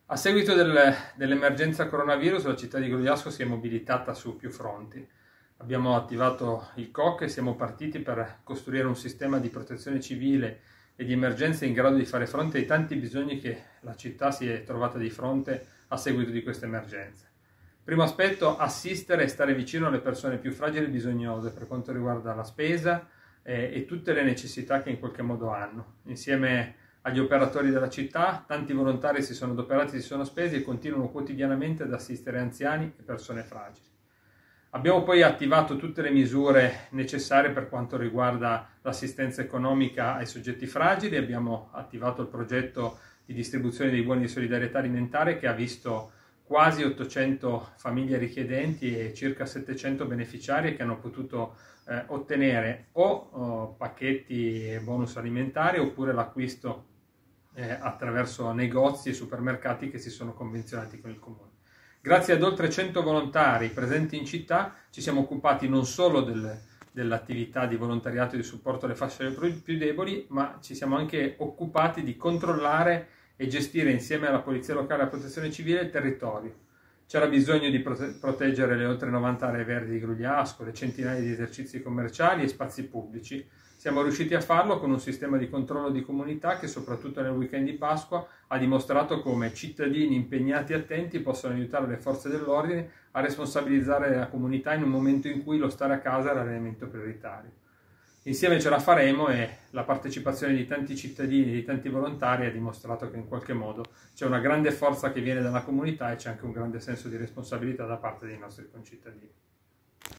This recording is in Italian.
A seguito dell'emergenza coronavirus, la città di Grugliasco si è mobilitata su più fronti. Abbiamo attivato il COC e siamo partiti per costruire un sistema di protezione civile e di emergenza in grado di fare fronte ai tanti bisogni che la città si è trovata di fronte a seguito di questa emergenza. Primo aspetto, assistere e stare vicino alle persone più fragili e bisognose per quanto riguarda la spesa e tutte le necessità che in qualche modo hanno. Insieme agli operatori della città, tanti volontari si sono adoperati, si sono spesi e continuano quotidianamente ad assistere anziani e persone fragili. Abbiamo poi attivato tutte le misure necessarie per quanto riguarda l'assistenza economica ai soggetti fragili. Abbiamo attivato il progetto di distribuzione dei buoni di solidarietà alimentare che ha visto quasi 800 famiglie richiedenti e circa 700 beneficiari che hanno potuto ottenere o pacchetti e bonus alimentari oppure l'acquisto attraverso negozi e supermercati che si sono convenzionati con il comune. Grazie ad oltre 100 volontari presenti in città ci siamo occupati non solo dell'attività di volontariato e di supporto alle fasce più deboli, ma ci siamo anche occupati di controllare e gestire insieme alla Polizia Locale e alla Protezione Civile il territorio. C'era bisogno di proteggere le oltre 90 aree verdi di Grugliasco, le centinaia di esercizi commerciali e spazi pubblici. Siamo riusciti a farlo con un sistema di controllo di comunità che soprattutto nel weekend di Pasqua ha dimostrato come cittadini impegnati e attenti possono aiutare le forze dell'ordine a responsabilizzare la comunità in un momento in cui lo stare a casa era l'elemento prioritario. Insieme ce la faremo e la partecipazione di tanti cittadini e di tanti volontari ha dimostrato che in qualche modo c'è una grande forza che viene dalla comunità e c'è anche un grande senso di responsabilità da parte dei nostri concittadini.